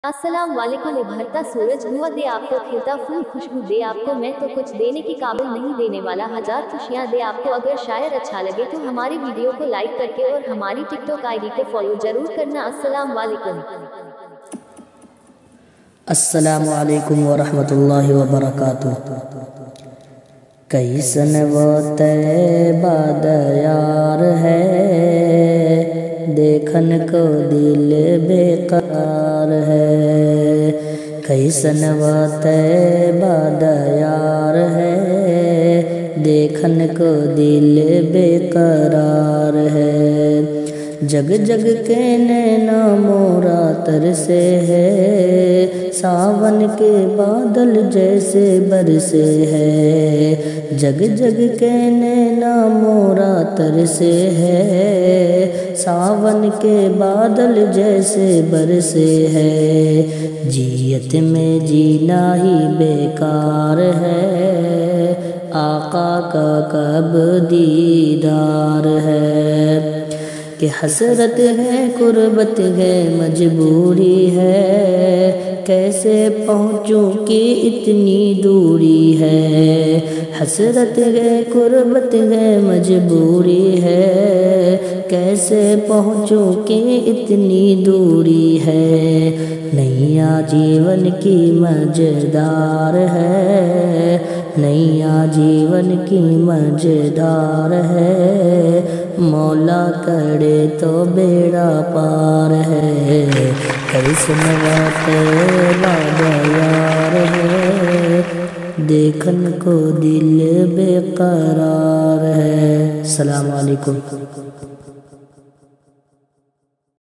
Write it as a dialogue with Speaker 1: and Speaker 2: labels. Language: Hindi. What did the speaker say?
Speaker 1: अस्सलाम वालेकुम। उभरता सूरज हुआ दे आपको, खिलता फूल खुशबू दे आपको, मैं तो कुछ देने की काबिल नहीं, देने वाला हजार खुशियाँ दे आपको। अगर शायर अच्छा लगे तो हमारी वीडियो को लाइक करके और हमारी टिकटॉक आईडी को फॉलो जरूर करना। अस्सलाम वालेकुम।
Speaker 2: अस्सलामु अलैकुम वरहमतुल्लाहि वबरकातुह। कैसन वो तैबा दयार है, देखन को दिल बेकरार है। कैसन वो तैबा दयार है, देखन को दिल बेकरार है। जग जग के नैना मोरा तरसे है, सावन के बादल जैसे बरसे है। जग जग के नैना मोरा तरसे है, सावन के बादल जैसे बरसे है। जियत में जीना ही बेकार है, आका का कब दीदार है। कि हसरत है कुर्बत है मजबूरी है, कैसे पहुँचूं कि इतनी दूरी है। हसरत है कुर्बत है मजबूरी है, कैसे पहुँचूं कि इतनी दूरी है। नैया जीवन की मजेदार है, नैया जीवन की मजेदार है। मौला करे तो बेड़ा पार है, कैसन तैबा दयार है, देखन को दिल बेकरार है। अस्सलामु अलैकुम।